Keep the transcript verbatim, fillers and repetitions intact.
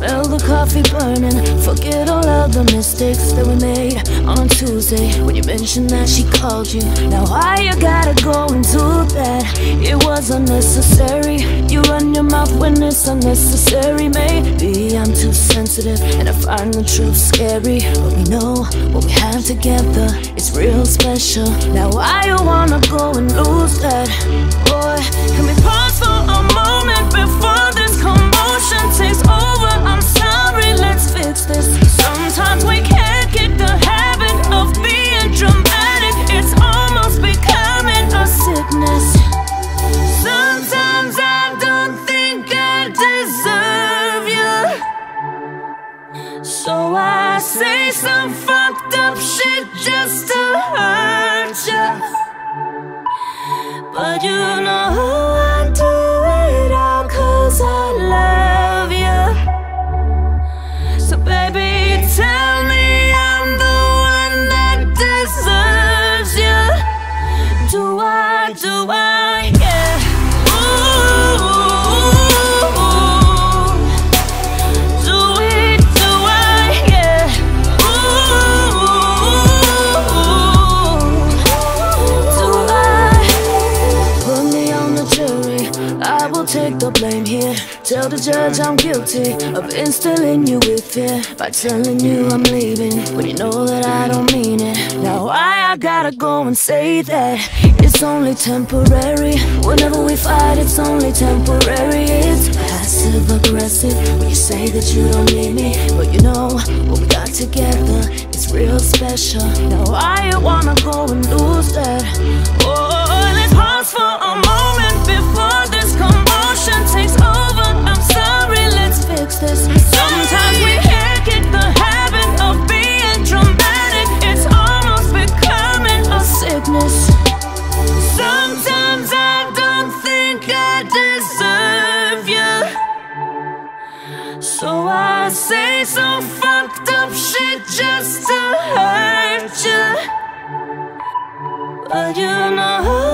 smell the coffee burning. Forget all of the mistakes that we made on Tuesday when you mentioned that she called you. Now why you gotta go into that? It was unnecessary. You run your mouth when it's unnecessary. Maybe I'm too sensitive and I find the truth scary, but we know what we have together is real special. Now why you wanna go and lose that? Boy, can we pause for a moment before this commotion takes over? I'm sorry, let's fix this. Sometimes we can't get the habit of being dramatic. It's almost becoming a sickness. Sometimes I don't think I deserve you, so I say some fucked up shit just to hurt you. But you know I do it all 'cause I love you. So baby, tell me I'm the one that deserves you. Do I, do I, yeah. Ooh, do it, do I, yeah. Ooh, do I? Put me on the jury, I will take the blame here. Tell the judge I'm guilty of instilling you with fear by telling you I'm leaving when you know that I don't mean it. Now why I gotta go and say that it's only temporary? Whenever we fight, it's only temporary. It's passive aggressive when you say that you don't need me, but you know what we got together is real special. Now why you wanna go and lose that? Oh, let's pause for a moment before this commotion takes over. I'm sorry, let's fix this. Sometimes we can't get the habit of being dramatic. It's almost becoming a sickness. Sometimes I don't think I deserve you, so I say some fucked up shit just to hurt you. But you know